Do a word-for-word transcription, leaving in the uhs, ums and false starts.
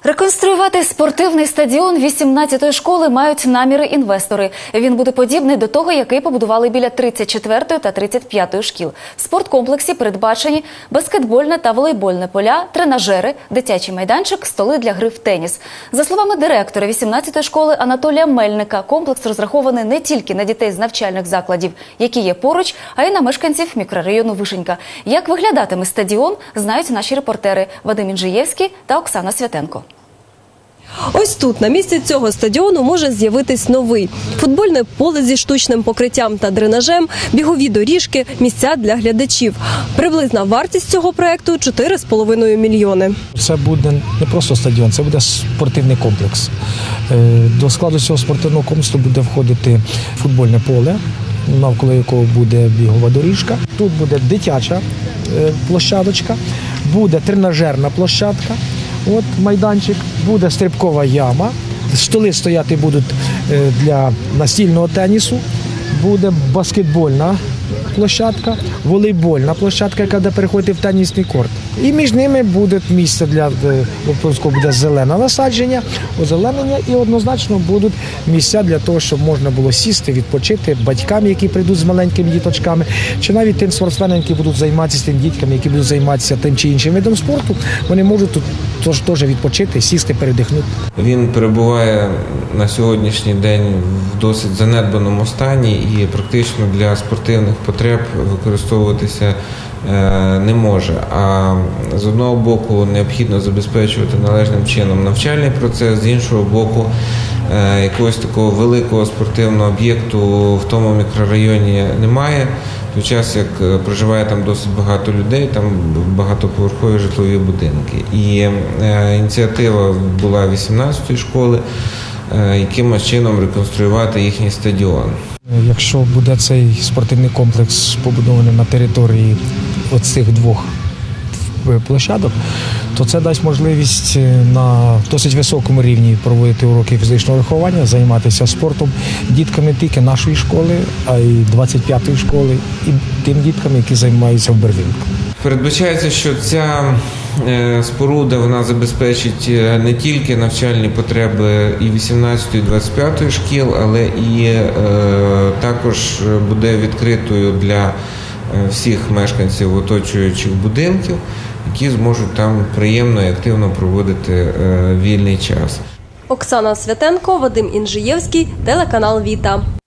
Реконструювати спортивний стадіон вісімнадцятої школи мають наміри інвестори. Він буде подібний до того, який побудували біля тридцять четвертої та тридцять п'ятої шкіл. В спорткомплексі передбачені баскетбольне та волейбольне поля, тренажери, дитячий майданчик, столи для гри в теніс. За словами директора вісімнадцятої школи Анатолія Мельника, комплекс розрахований не тільки на дітей з навчальних закладів, які є поруч, а й на мешканців мікрорайону Вишенька. Як виглядатиме стадіон, знають наші репортери Вадим Інжиєвський та Оксана Святенко. Ось тут, на місці цього стадіону, може з'явитись новий. Футбольне поле зі штучним покриттям та дренажем, бігові доріжки, місця для глядачів. Приблизна вартість цього проєкту – чотири з половиною мільйони. Це буде не просто стадіон, це буде спортивний комплекс. До складу цього спортивного комплексу буде входити футбольне поле, навколо якого буде бігова доріжка. Тут буде дитяча площадочка, буде тренажерна площадка. От майданчик, буде стрибкова яма, столи стояти будуть для настільного тенісу, буде баскетбольна площадка, волейбольна площадка, яка буде переходити в тенісний корт. І між ними буде місце для обов'язково буде зелене насадження, озеленення і однозначно будуть місця для того, щоб можна було сісти, відпочити батькам, які прийдуть з маленькими діточками, чи навіть тим спортсменам, які будуть займатися тим дітками, які будуть займатися тим чи іншим видом спорту, вони можуть тут тож теж відпочити, сісти, передихнути. Він перебуває на сьогоднішній день в досить занедбаному стані і практично для спортивних потреб використовуватися не може. А з одного боку необхідно забезпечувати належним чином навчальний процес, з іншого боку якогось такого великого спортивного об'єкту в тому мікрорайоні немає. В той час, як проживає там досить багато людей, там багатоповерхові житлові будинки. І е, ініціатива була вісімнадцятої школи, е, якимось чином реконструювати їхній стадіон. Якщо буде цей спортивний комплекс побудований на території оцих двох площадок, то це дасть можливість на досить високому рівні проводити уроки фізичного виховання, займатися спортом дітками не тільки нашої школи, а й двадцять п'ятої школи, і тим діткам, які займаються в Барвінку. Передбачається, що ця споруда вона забезпечить не тільки навчальні потреби і вісімнадцятої, і двадцять п'ятої шкіл, але і е, також буде відкритою для всіх мешканців оточуючих будинків, які зможуть там приємно і активно проводити е, вільний час. Оксана Святенко, Вадим Інжиєвський, телеканал «Віта».